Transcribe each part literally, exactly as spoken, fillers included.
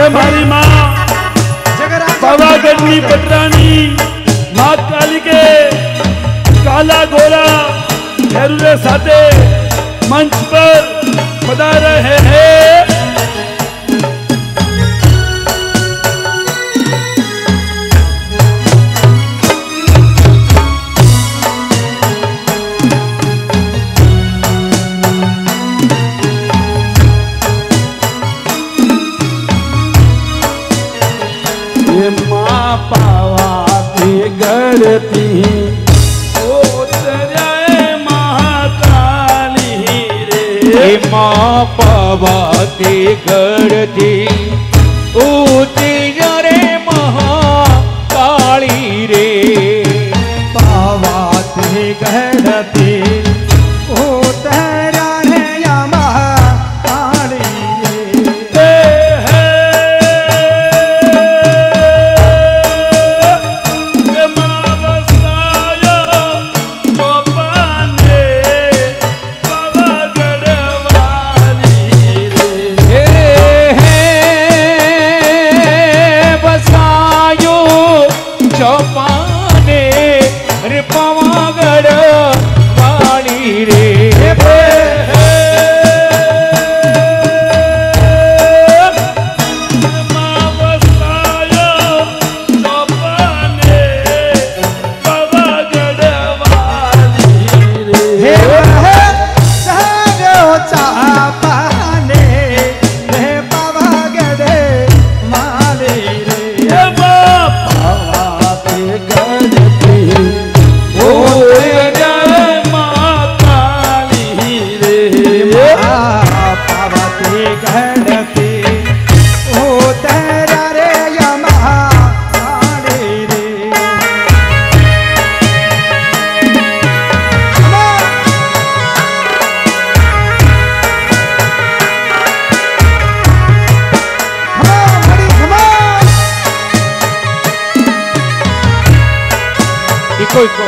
मारी माँ पावागढ़नी पटरानी माँ काली के काला गोरा भैरू साथे मंच पर पधार रहे हैं। माँ पावाती गढ़ती माँ पावाती गढ़ती ऊती रे महाकाली रे पावाती गढ़ती उतरा रे या महाकाली रे इको इको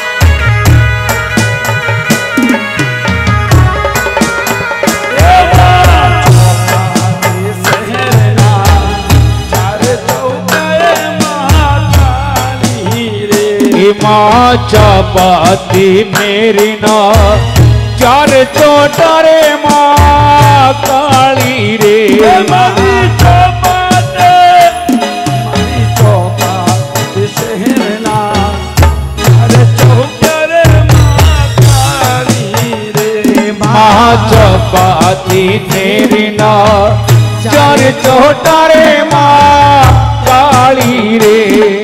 माँ चपाती मेरी ना चार चोटारे माँ काली रे मारी चौपाते मारी चौपाते शहरना अरे चौकारे माँ काली रे माँ चपाती मेरी ना चार चोटारे माँ काली रे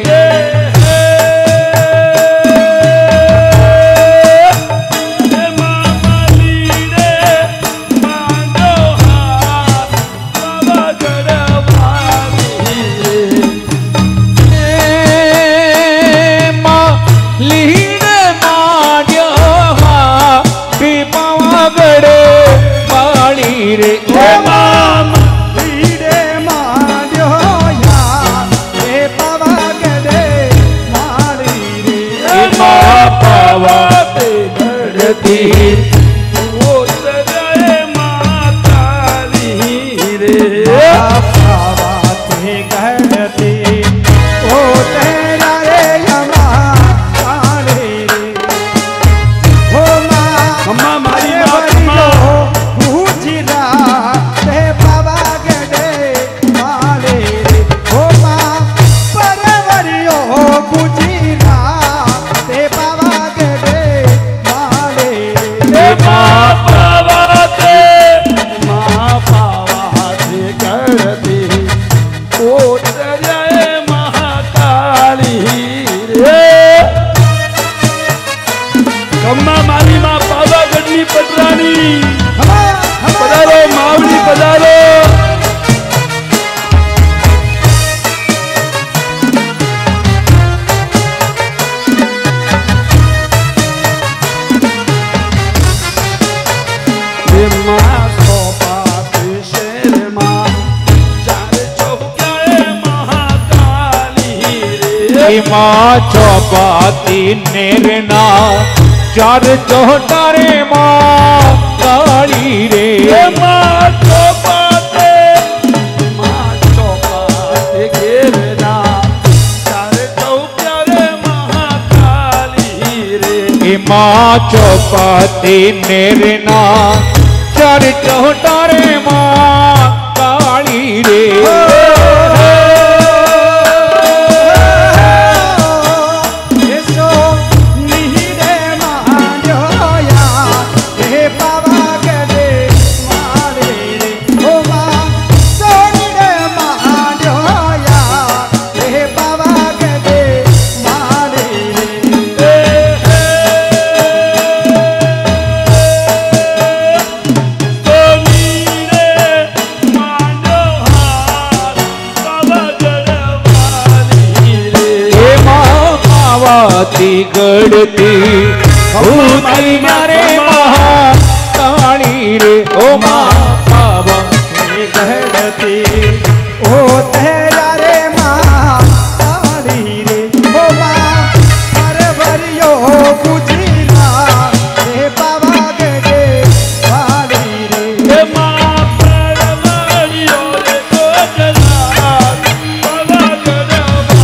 वो सजाए माँ काली रे पावाती गढ़ती ओ तेरा रे यमा काली रे हो माँ अम्मा मारी माँ गुजिरा ते पावा गढ़े माले रे हो माँ परवरियो गुजिरा ते पावा गढ़े माँ पावाते माँ पावाते गढ़ती ओ तेरे महाकाली रे अम्मा मारी माँ पावागढ़नी पटरानी पधारो मावली पधारो माँ चौपाती शेर माँ चार चौकाए महाकाली रे माँ चौपाती नेरना चार चौटारे माँ काली रे माँ चौपाते माँ चौपाते माँ चौपाती नेरना चार चौटारे माँ काली रे गढ़ती भूती मारे महाकाली रे ओ माँ बाबा गढ़ती ओ तेरा रे महाकाली रे ओ माँ परवरियो गुजरा रे बाबा गड़े वाली रे माँ परवरियो रे गुजरा बाबा गड़े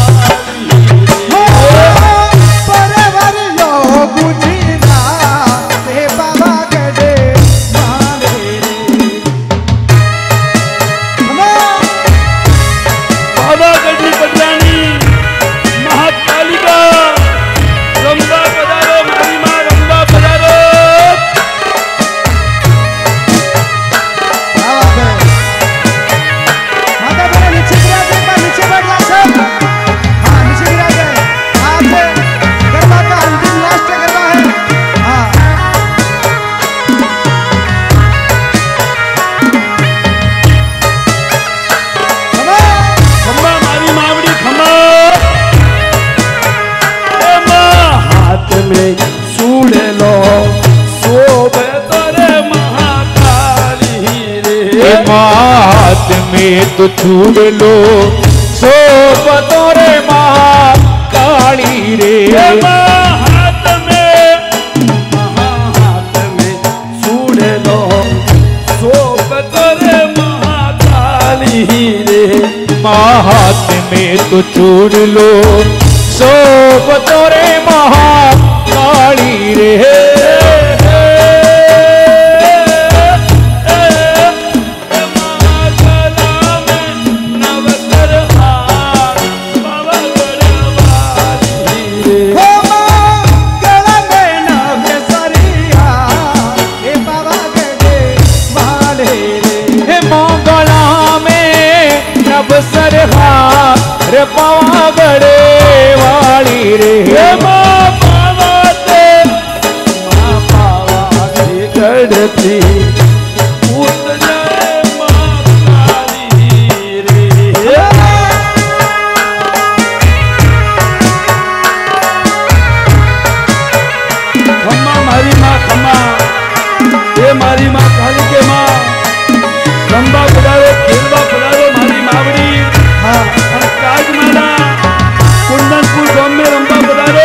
हाथ में तो छूट लो सो बतौरे महाकाली रे हाथ में हाथ में छूट लो सो बतौरे महाकाली रे हाथ में तो छूट लो सो बतौरे महाकाली रे रे पावा गड़े वाली रे माँ पावा ते माँ पावा के गढ़ती उठ जाए माँ काली रे खम्मा मारी माँ खम्मा ये मारी माँ काली के माँ लंबा बुलावे खेलवा बुलावे मारी मावड़ी हाँ राजमाला कुंदनपुर गांव में रंबा बदारो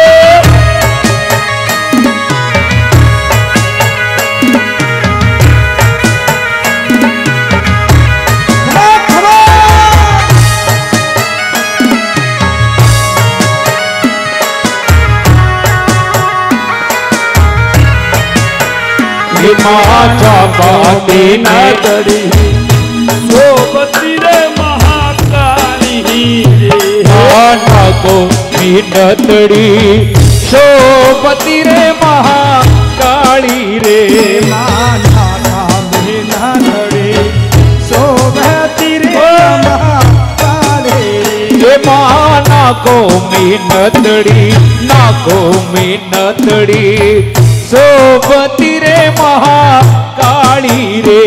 माँ चौपाती न तड़ी सोबती रे महाकाली रे माना को मीनतड़ी सोबती रे महाकाली रे माना का मीनतड़ी सोबती रे महाकाली ये माना को मीनतड़ी ना को मीनतड़ी सोबती रे महाकाली रे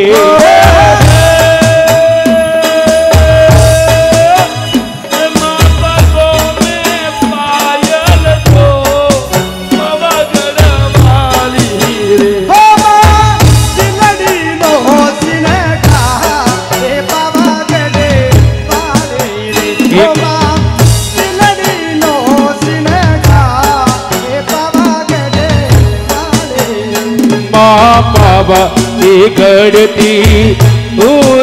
बाबा गढ़ती